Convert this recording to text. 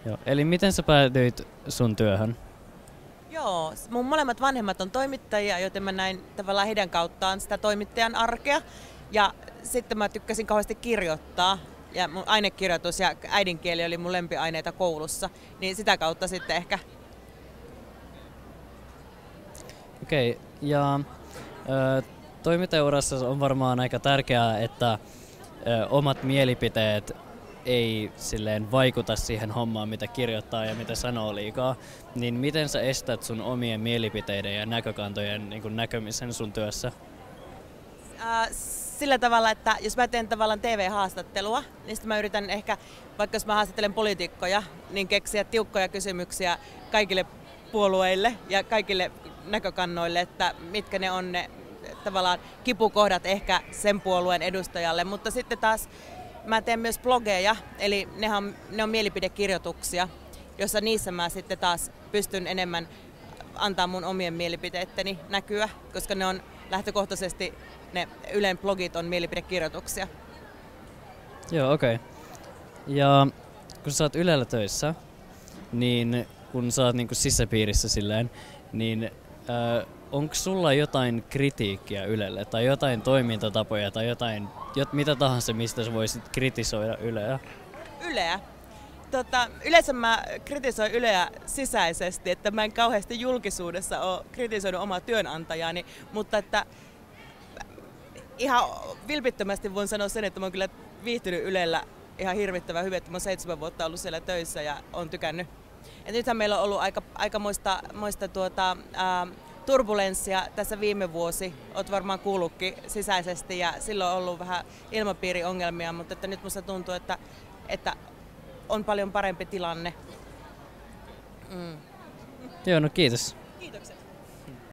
Joo. Eli miten sä päädyit sun työhön? Joo, mun molemmat vanhemmat on toimittajia, joten mä näin tavallaan heidän kauttaan sitä toimittajan arkea. Ja sitten mä tykkäsin kauheasti kirjoittaa. Ja mun ainekirjoitus ja äidinkieli oli mun lempiaineita koulussa. Niin sitä kautta sitten ehkä. Okei, ja toimittajaurassa on varmaan aika tärkeää, että omat mielipiteet ei silleen vaikuta siihen hommaan, mitä kirjoittaa ja mitä sanoo liikaa, niin miten sä estät sun omien mielipiteiden ja näkökantojen niin kuin näkemisen sun työssä? Sillä tavalla, että jos mä teen tavallaan TV-haastattelua, niin sitten mä yritän ehkä, vaikka jos mä haastattelen poliitikkoja, niin keksiä tiukkoja kysymyksiä kaikille puolueille ja kaikille näkökannoille, että mitkä ne on ne tavallaan kipukohdat ehkä sen puolueen edustajalle, mutta sitten taas mä teen myös blogeja, eli ne on mielipidekirjoituksia, jossa niissä mä sitten taas pystyn enemmän antaa mun omien mielipiteitteni näkyä, koska ne on lähtökohtaisesti, ne Ylen blogit on mielipidekirjoituksia. Joo, okei. Ja kun sä oot Ylellä töissä, niin kun sä oot niinku sisäpiirissä silleen, niin onko sulla jotain kritiikkiä Ylelle tai jotain toimintatapoja tai jotain, mitä tahansa, mistä sä voisit kritisoida Yleä? Yleä? Yleensä mä kritisoin Yleä sisäisesti, että mä en kauheasti julkisuudessa ole kritisoinut omaa työnantajani, mutta että ihan vilpittömästi voin sanoa sen, että mä oon kyllä viihtynyt Ylellä ihan hirvittävän hyvin, että mä oon 7 vuotta ollut siellä töissä ja oon tykännyt. Et nythän meillä on ollut aikamoista turbulenssia tässä viime vuosi. Oot varmaan kuullutkin sisäisesti ja silloin on ollut vähän ilmapiiriongelmia, mutta että nyt musta tuntuu, että on paljon parempi tilanne. Joo, no kiitos. Kiitoksia.